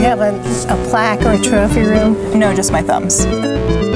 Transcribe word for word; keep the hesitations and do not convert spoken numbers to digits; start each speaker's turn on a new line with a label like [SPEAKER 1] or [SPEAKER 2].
[SPEAKER 1] you have a, a plaque or a trophy room?
[SPEAKER 2] No, just my thumbs.